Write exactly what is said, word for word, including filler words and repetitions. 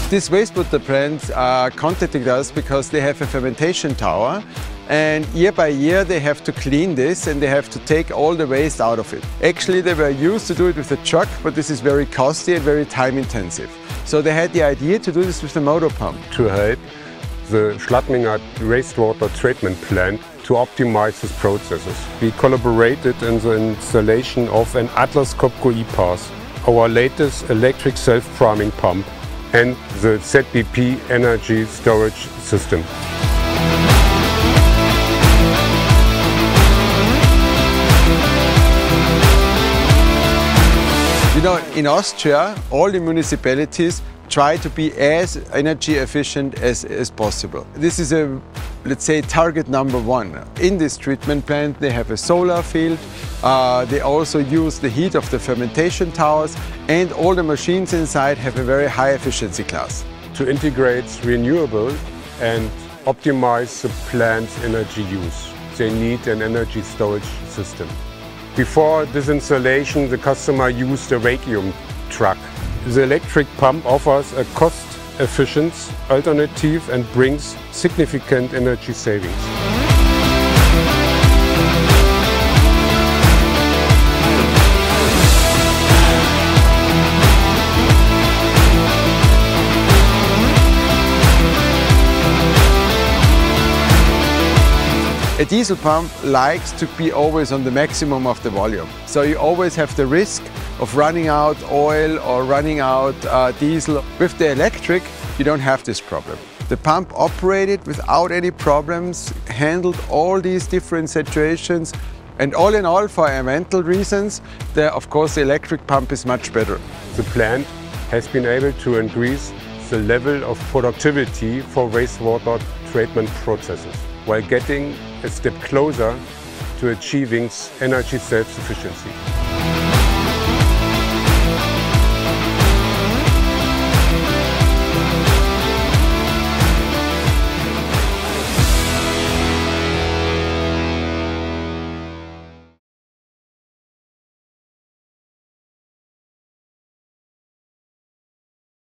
These wastewater plants are contacting us because they have a fermentation tower, and year by year they have to clean this and they have to take all the waste out of it. Actually, they were used to do it with a truck, but this is very costly and very time intensive. So they had the idea to do this with a motor pump. To help the Schladming wastewater treatment plant to optimize these processes, we collaborated in the installation of an Atlas Copco E P A S, our latest electric self-priming pump, and the Z B P energy storage system. You know, in Austria, all the municipalities try to be as energy efficient as, as possible. This is a, let's say, target number one. In this treatment plant, they have a solar field. Uh, they also use the heat of the fermentation towers, and all the machines inside have a very high efficiency class. To integrate renewable and optimize the plant's energy use, they need an energy storage system. Before this installation, the customer used a vacuum truck. The electric pump offers a cost-efficient alternative and brings significant energy savings. A diesel pump likes to be always on the maximum of the volume. So you always have the risk of running out oil or running out uh, diesel. With the electric, you don't have this problem. The pump operated without any problems, handled all these different situations, and all in all, for environmental reasons, the, of course the electric pump is much better. The plant has been able to increase the level of productivity for wastewater treatment processes, while getting a step closer to achieving energy self-sufficiency.